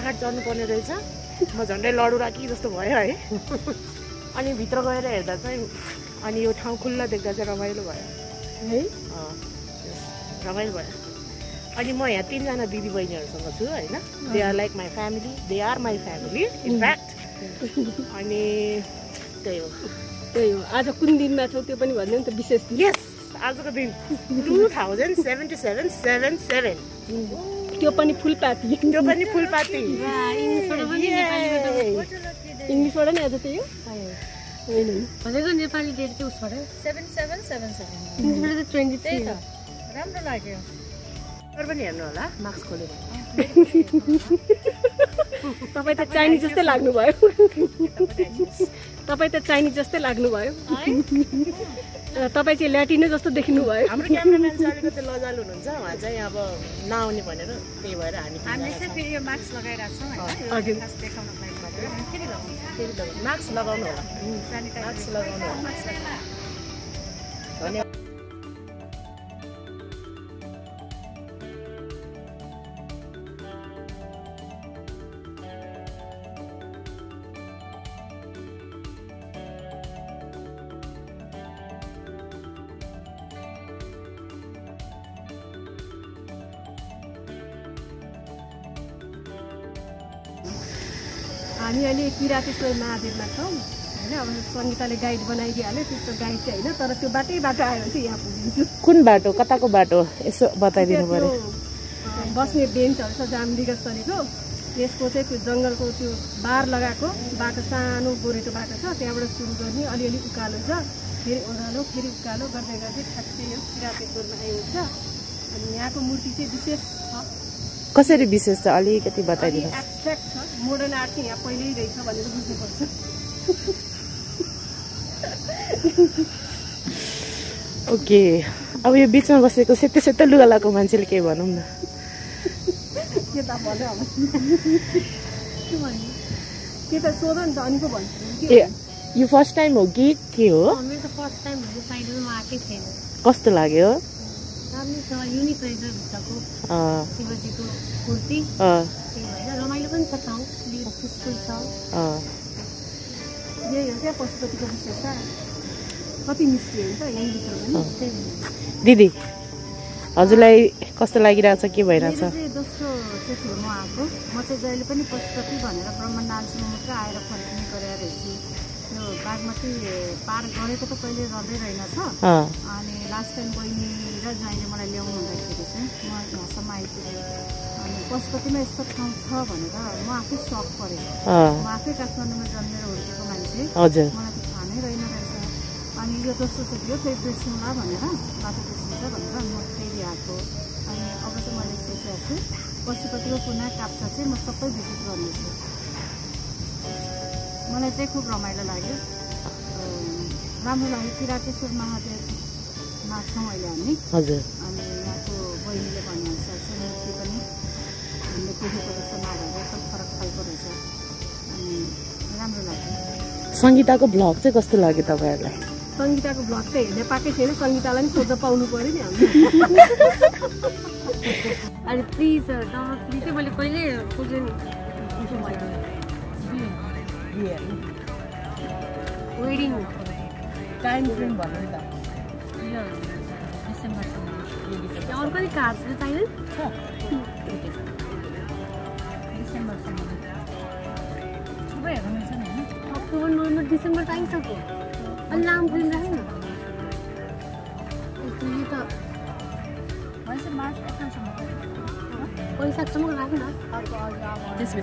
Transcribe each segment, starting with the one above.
पाहाड चढ्नुपर्ने रहेछ म झन्डै लडुरा कि जस्तो भयो है अनि भित्र गएर हेर्दा चाहिँ अनि यो ठाउँ खुल्ला देख्दा चाहिँ रमाइलो भयो है रमाइलो भयो अनि म यहाँ 3 जना दिदी बहिनीहरूसँग छु हैन they are like my family they are my family in fact अनि त्यही हो आज कुन दिनमा छौ त्यो पनि भन्नु नि त विशेष दिन यस आजको दिन 2077 त्यो पनि फुलपाती इङ्ग्लिसबाट नि आज त्यही हो होइन भनेको नेपाली डेट चाहिँ उसबाट 7777 इङ्ग्लिसबाट त 23 राम्रो लाग्यो तर पनि हेर्नु होला मार्क्स खोलेर तपाईँ त चाइनिज जस्तै लाग्नुभयो तपाईँ त चाइनिज जस्तै लाग्नुभयो तपाईँ चाहिँ ल्याटिनै जस्तो देखिनुभयो हाम्रो क्यामेराम्यान चाहिँ अलिकति लजालु हुनुहुन्छ उहाँ चाहिँ अब नआउने भनेर त्यही भएर हामी चाहिँ फेरि यो मास्क लगाइरहेको छौँ हजुर देखाउनको लागि मात्रै फेरि लगाउँछ मास्क लगाउनु होला मास्क लगाउनु होला धन्यवाद हामी अहिले किरातेश्वर महादेवमा छौँ होइन अब सङ्गीताले गाइड बनाइदिइहाल्यो त्यस्तो गाइड चाहिँ होइन तर त्यो बाटो आयो चाहिँ यहाँ पुगिन्छु कुन बाटो कताको बाटो यसो बताइदिनु पर्यो बस्ने बेन्चहरू छ जहाँ मृगस्थलीको यसको चाहिँ त्यो जङ्गलको त्यो बार लगाएको बाटो सानो गोरेटो बाटो छ त्यहाँबाट सुरु गर्ने अलिअलि उकालो छ फेरि ओह्रालो फेरि उकालो गर्दै गर्दै ठ्याक्कै यो किरातेश्वरमा आइन्छ अनि यहाँको मूर्ति चाहिँ विशेष छ कसरी विशेष छ अलिकति बताइदिनु एब्स्ट्र्याक्ट छ मोडर्न आर्ट चाहिँ यहाँ पहिल्यै रहेछ भनेर बुझ्नुपर्छ ओके अब यो बिचमा बसेको सेतो सेतो लुगा लगाएको मान्छेले केही भनौँ न के त भन्यो अब के भन्नु के त सोध नि त अनि पो भन्छु ए यो फर्स्ट टाइम हो कि के हो मेरो त फर्स्ट टाइम हो साइडमा आएकै थिएन कस्तो लाग्यो राम्रो छ युनिक रहेछ भित्रको शिवजीको कुर्ती त्यही भएर रमाइलो पनि छ ठाउँ पिसफुल छ यही हो क्या पशुपतिको विशेषता कति मिस्टी हुन्छ यहीँभित्र पनि दिदी हजुरलाई कस्तो लागिरहेको छ के भइरहेछ दोस्रो चोटि हो म आएको म चाहिँ जहिले पनि पशुपति भनेर ब्रह्मण्डालसम्म मात्र आएर फर्किने गरेर रहेछु यो बागमती पार गरेको त कहिले रहँदै रहेनछ अनि लास्ट टाइम बहिनी र ज्वाइँले मलाई ल्याउनु हुँदाखेरि चाहिँ म यहाँसम्म आइपुगेँ अनि पशुपतिमा यस्तो ठाउँ छ भनेर म आफै सक परेँ म आफै काठमाडौँमा जन्मेर हुर्केको मान्छे मलाई त थाहा नै रहेन रहेछ अनि यो दोस्रो चोटि हो फेरि बिर्सौँला भनेर बाटो बिर्सिन्छ भनेर म फेरि आएको अनि अब चाहिँ मैले सोचेको छु पशुपतिको कुना काप्चा चाहिँ म सबै भिजिट गर्नेछु मलाई चाहिँ खुब रमाइलो लाग्यो राम्रो लाग्यो किरातेश्वर महादेवमा छौँ अहिले हामी हजुर अनि यहाँको बहिनीले भनेअनुसार चाहिँ मूर्ति पनि हामीले देखेको जस्तो नागहरू एकदम फरक खालको रहेछ अनि राम्रो लाग्यो सङ्गीताको ब्लग चाहिँ कस्तो लाग्यो तपाईँहरूलाई सङ्गीताको ब्लग चाहिँ हेर्न पाएकै छैन सङ्गीतालाई पनि सोध्न पाउनु पऱ्यो नि हामीले अनि प्लिज डमकली चाहिँ मैले कहिले पुगेँ वेडिङ टाइम फ्रेम भन्नु नि त यो डिसेम्बरसम्म अरू पनि कार्डहरू चाहिँदैन डिसेम्बरसम्म थुप्रै हेर्नु छ नि होइन अक्टोबर नोभेम्बर डिसेम्बर त आइसक्यो अलि लामो फिल्म राख्नु न यो त मान्छे मार्च अप्रिलसम्म पैसासम्म राख्नु न त्यसमा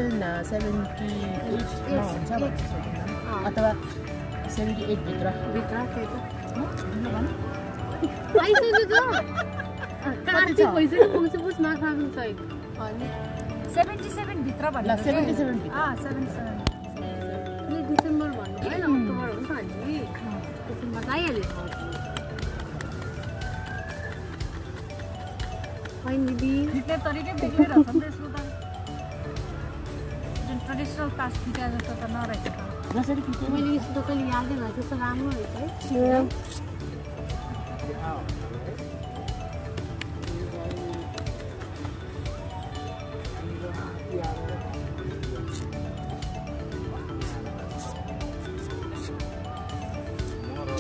2078 अथवा 78 भित्र त्यही त आइसक्यो त कार्ड चाहिँ पैसा पुग्छ पुस मार्क्स राख्नु चाहिँ अनि 77 भित्र भन्नु 77 भित्र 77 यो डिसेम्बर भन्नु होइन अक्टोबर हो नि त हामी डिसेम्बर आइहाल्यो होइन दिदी खिच्ने तरिकै बेग्लै रहेछ नि त्यसको त जुन ट्रेडिसनल पास खिचा जस्तो त नरहेछ त जसरी खिच्यो मैले यस्तो त कहिले यादै भएँ त्यस्तो राम्रो रहेछ है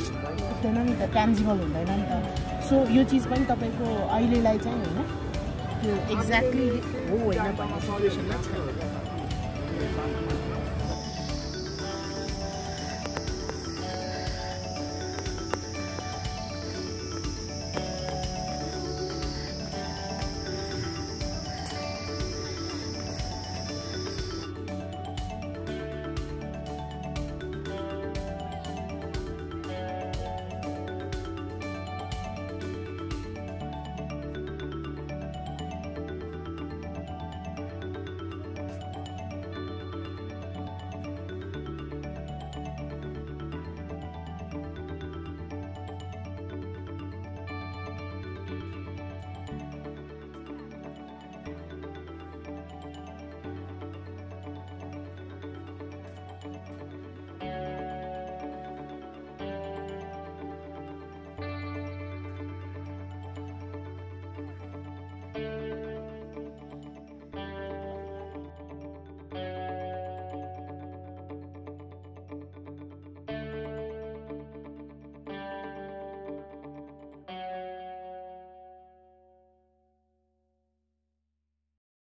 हुँदैन नि त, ट्यान्जिबल हुँदैन नि त। सो यो चिज पनि तपाईँको अहिलेलाई चाहिँ होइन त्यो एक्ज्याक्टली हो होइन भन्ने सिचुएसनमा छ।